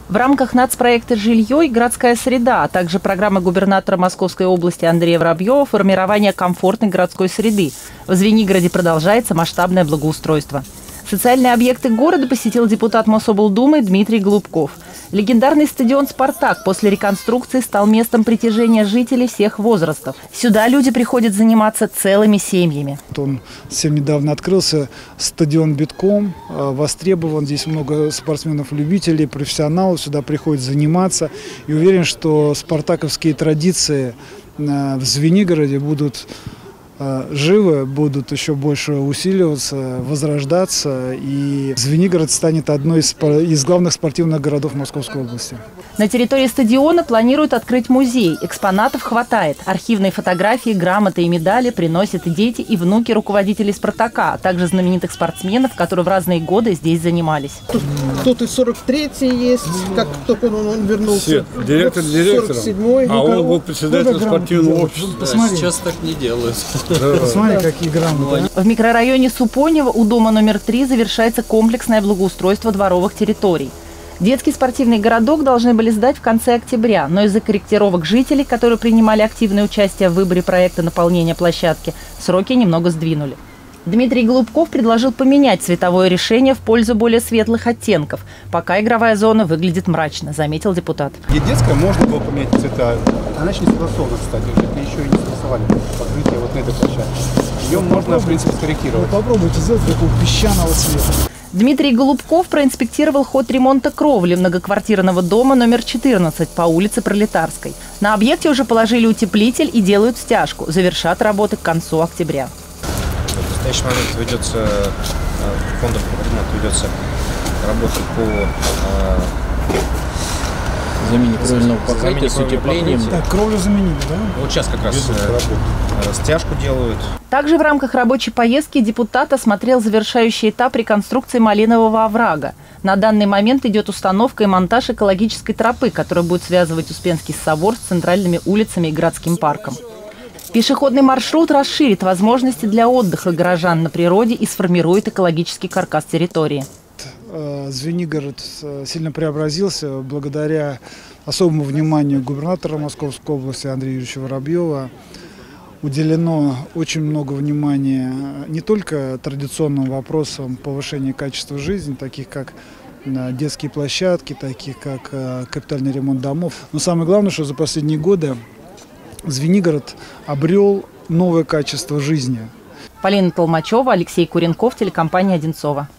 В рамках нацпроекта «Жилье и городская среда», а также программы губернатора Московской области Андрея Воробьева «Формирование комфортной городской среды» в Звенигороде продолжается масштабное благоустройство. Социальные объекты города посетил депутат Мособлдумы Дмитрий Голубков. Легендарный стадион «Спартак» после реконструкции стал местом притяжения жителей всех возрастов. Сюда люди приходят заниматься целыми семьями. Он совсем недавно открылся, стадион битком, востребован. Здесь много спортсменов-любителей, профессионалов сюда приходят заниматься. И уверен, что спартаковские традиции в Звенигороде будут живы, будут еще больше усиливаться, возрождаться, и Звенигород станет одной из главных спортивных городов Московской области. На территории стадиона планируют открыть музей. Экспонатов хватает. Архивные фотографии, грамоты и медали приносят дети и внуки руководителей «Спартака», а также знаменитых спортсменов, которые в разные годы здесь занимались. Тут и 43-й есть, как только он вернулся. Директор, 47-й. А он был председателем спортивного общества. Сейчас так не делают. Посмотри, какие грамоты. В микрорайоне Супонево у дома номер 3 завершается комплексное благоустройство дворовых территорий. Детский спортивный городок должны были сдать в конце октября, но из-за корректировок жителей, которые принимали активное участие в выборе проекта наполнения площадки, сроки немного сдвинули. Дмитрий Голубков предложил поменять цветовое решение в пользу более светлых оттенков. Пока игровая зона выглядит мрачно, заметил депутат. И детская можно было поменять цвета. Она еще не согласована, кстати. Жители еще и не согласовали покрытие вот на этой площадке. Ее можно, в принципе, скорректировать. Попробуйте сделать такого песчаного цвета. Дмитрий Голубков проинспектировал ход ремонта кровли многоквартирного дома номер 14 по улице Пролетарской. На объекте уже положили утеплитель и делают стяжку. Завершат работы к концу октября. В настоящий момент ведется фондом ведется работа по замене кровельного покрытия с утеплением. Так, кровлю заменили, да? Вот сейчас как раз стяжку делают. Также в рамках рабочей поездки депутат осмотрел завершающий этап реконструкции Малинового оврага. На данный момент идет установка и монтаж экологической тропы, которая будет связывать Успенский собор с центральными улицами и городским парком. Пешеходный маршрут расширит возможности для отдыха горожан на природе и сформирует экологический каркас территории. Звенигород сильно преобразился благодаря особому вниманию губернатора Московской области Андрея Юрьевича Воробьева. Уделено очень много внимания не только традиционным вопросам повышения качества жизни, таких как детские площадки, таких как капитальный ремонт домов. Но самое главное, что за последние годы Звенигород обрел новое качество жизни. Полина Толмачева, Алексей Куренков, телекомпания «Одинцова».